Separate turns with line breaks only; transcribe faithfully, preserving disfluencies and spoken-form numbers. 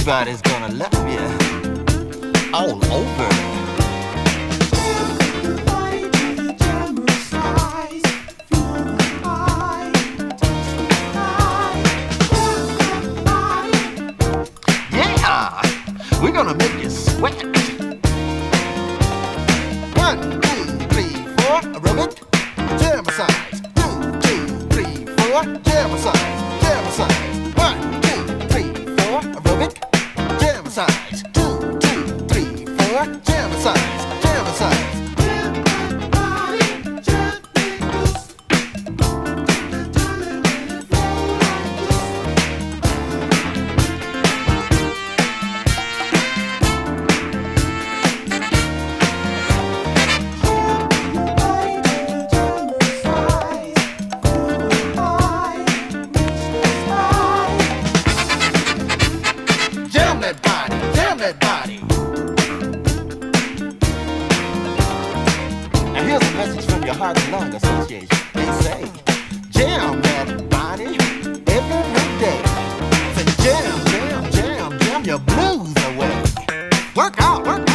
Everybody's gonna love you all over. Yeah, we're gonna make you sweat. One, two, three, four, rub it, jam size. Two, two, three, four, jam size, jam size. One, two, three, four, rub it, jam size. Two, two, three, four, jam size, jam size. Jam that body, jam that body. Now here's a message from your Heart and Lung Association. They say, jam that body every day. Say jam, jam, jam, jam your blues away. Work out, work out.